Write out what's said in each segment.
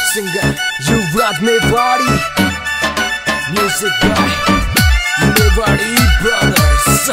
Singer, you rock me body. Music guy, me body brothers.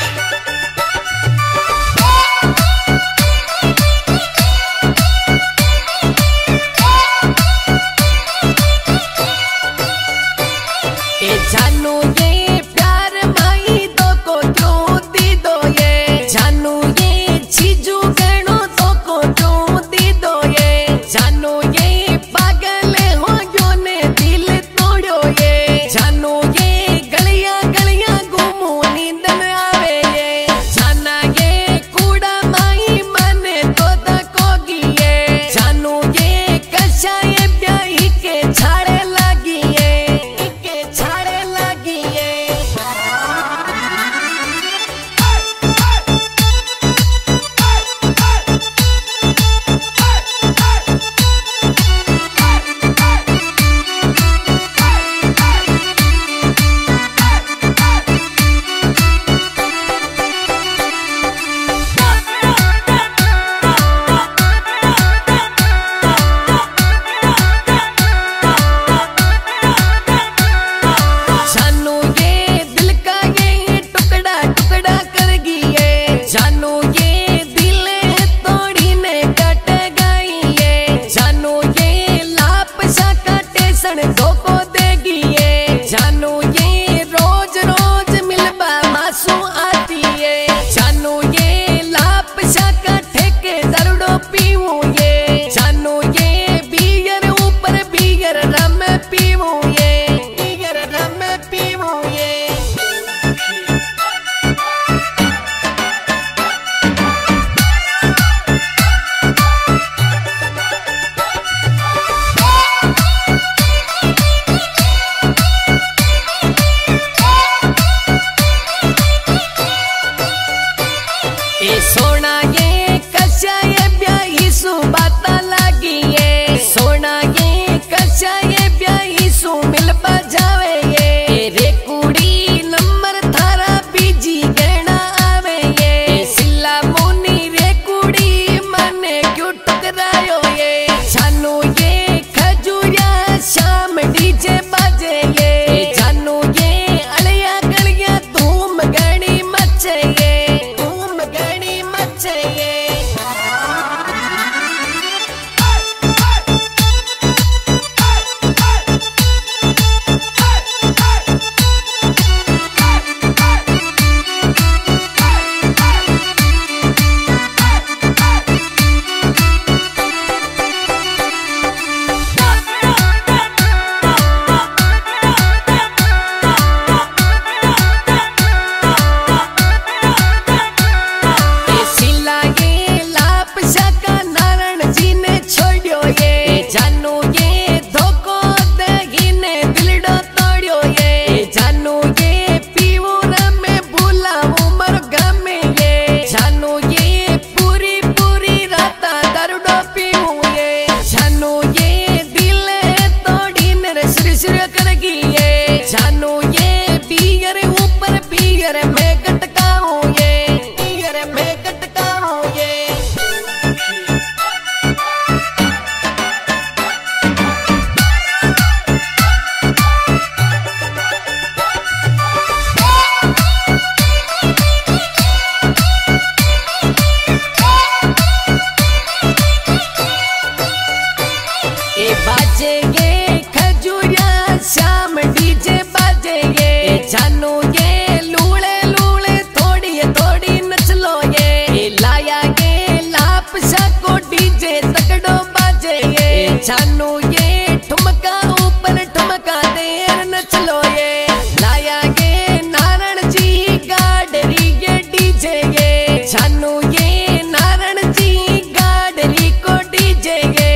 जानू ये प्यार माई तो को क्यों दी दो ये जानू ये चीजू गणो तो को क्यों दी दो ये जानू ये पागल हो यो ने दिल तोड़ो ये जानू ये गलियां गलियां घूमू नींद न आवे ये जाना ये कूड़ा माई मने तो दकोगी ये जानू ये कशा ये ब्याही के छाड़े लगी ये धोखो देगी ये जानू ये रोज रोज मिलबा मासू आती है जानू ये लाप शाका ठेके दरुड़ो पीवू ये जानू ये बियर ऊपर बियर रम पीवू ये बियर रम पीवू ये सोना ये कशा ये ब्याही सु बाता लगी ये सोना ये कशा ये ब्याही सु मिल जावे ये रे कुड़ी नंबर थारा बीजी गहना आवे ये सिल्ला मोनी रे कुड़ी मने क्यों टकरायो ये जानू ये खजूरिया शाम डीजे बाजे ये जानू ये अलिया गलिया धूम गणी मचे ये जानू ये धोखो देगी ने दिलडो तोड़ियो ये जानू ये पीवू में भूला उमर गमे ये जानू ये पूरी पूरी राता दरुड़ो पीवू ये जानू ये दिल तोड़ी ने सिर करगी ये जानू ये बियर ऊपर बियर में गटकाऊं ये बियर में गटकाऊं ये बाजेंगे खजूरिया शाम डीजे बाजेंगे जानू ये लूले लूले थोड़ी थोड़ी नचलो ये लाया ये लाप को डीजे तगड़ो बाजेंगे जानू ये ठुमका ऊपर ठुमका देर नचलो ये लाया ये नारायण जी गाड़री ये डीजे ये जानू ये नारायण जी गाड़री को डीजे ये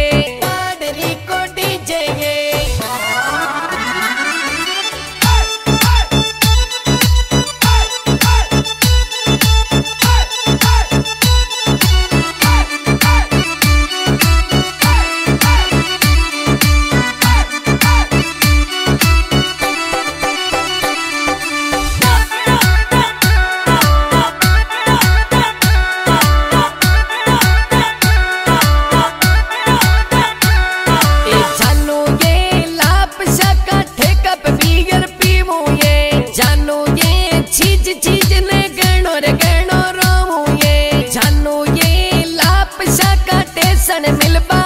सन मिल